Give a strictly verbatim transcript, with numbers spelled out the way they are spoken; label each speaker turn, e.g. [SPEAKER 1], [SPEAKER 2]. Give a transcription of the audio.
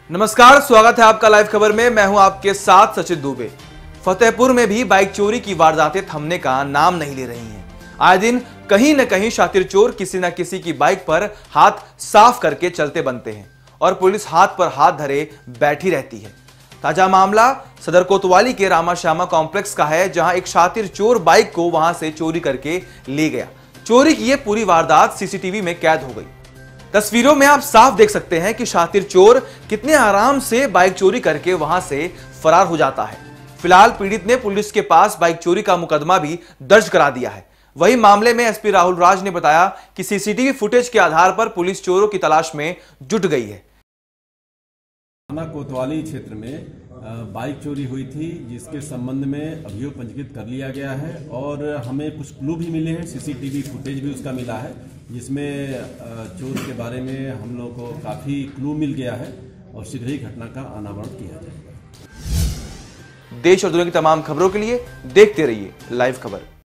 [SPEAKER 1] नमस्कार, स्वागत है आपका लाइव खबर में। मैं हूं आपके साथ सचिन दुबे। फतेहपुर में भी बाइक चोरी की वारदातें थमने का नाम नहीं ले रही हैं। आए दिन कहीं न कहीं शातिर चोर किसी न किसी की बाइक पर हाथ साफ करके चलते बनते हैं और पुलिस हाथ पर हाथ धरे बैठी रहती है। ताजा मामला सदर कोतवाली के रामा श्यामा कॉम्प्लेक्स का है, जहां एक शातिर चोर बाइक को वहां से चोरी करके ले गया। चोरी की यह पूरी वारदात सीसीटीवी में कैद हो गई। तस्वीरों में आप साफ देख सकते हैं कि शातिर चोर कितने आराम से बाइक चोरी करके वहां से फरार हो जाता है। फिलहाल पीड़ित ने पुलिस के पास बाइक चोरी का मुकदमा भी दर्ज करा दिया है। वहीं मामले में एसपी राहुल राज ने बताया कि सीसीटीवी फुटेज के आधार पर पुलिस चोरों की तलाश में जुट गई है।
[SPEAKER 2] थाना कोतवाली क्षेत्र में बाइक चोरी हुई थी, जिसके संबंध में अभियोग पंजीकृत कर लिया गया है और हमें कुछ क्लू भी मिले हैं। सीसीटीवी फुटेज भी उसका मिला है, जिसमें चोर के बारे में हम लोग को काफी क्लू मिल गया है और शीघ्र ही घटना का अनावरण किया जाएगा।
[SPEAKER 1] देश और दुनिया की तमाम खबरों के लिए देखते रहिए लाइव खबर।